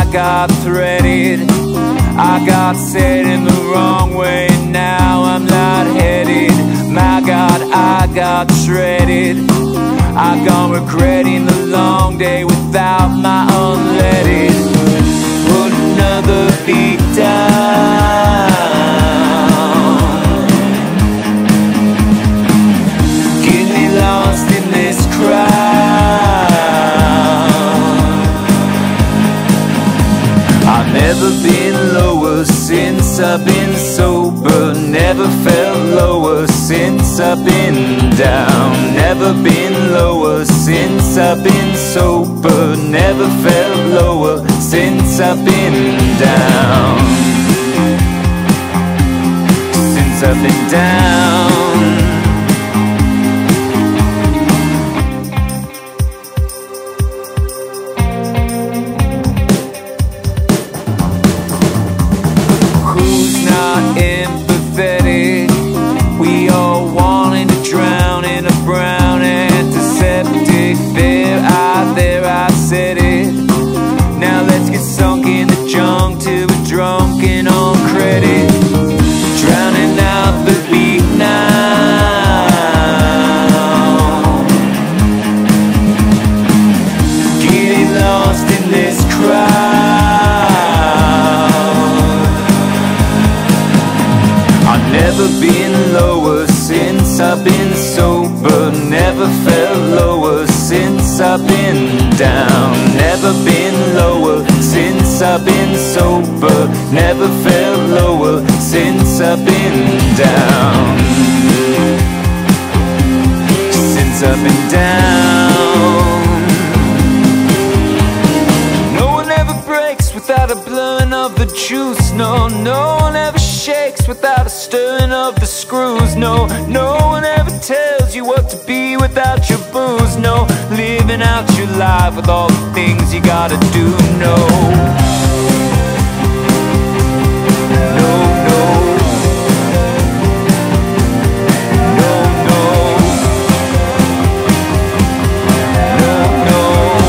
got threaded. I got set in the wrong way, now I'm lightheaded. My God, I got shredded. I gone regretting the long day without my unleaded. Put another beat down. Get me lost in this crowd. I've never been lower since I've been sober. Never felt lower since I've been down. Never been lower since I've been sober. Never felt lower since I've been down. Since I've been down. We all wanting to drown in a brown antiseptic. There I said it. Now let's get sunk in the junk till we're drunken on credit. Drowning out the beat now. Getting lost in this crowd. I've never been lower since I've been sober. Never felt lower since I've been down. Never been lower since I've been sober. Never felt lower since I've been down. Since I've been down. No one ever breaks without a blowing of the juice. No, no one ever shakes without a stirring of the screws. No, no one ever tells you what to be without your booze. No, living out your life with all the things you gotta do. No, no, no, no, no, no, no.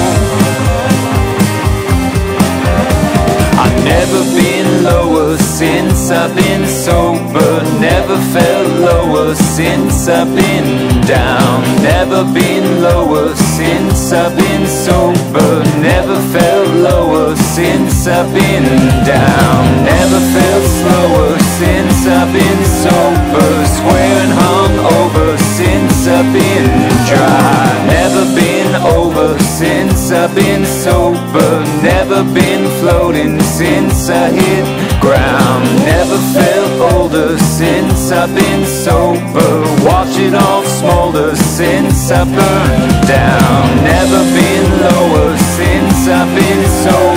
I've never been lower since I've been sober. Never felt lower since I've been down. Never been lower since I've been sober. Never felt lower since I've been down. Never felt slower since I've been sober. Square and hung over since I've been dry. Never been over since I've been sober. Never been floating since I hit ground. Never felt older since I've been sober. Watch it all smolder since I burned down. Never been lower since I've been sober.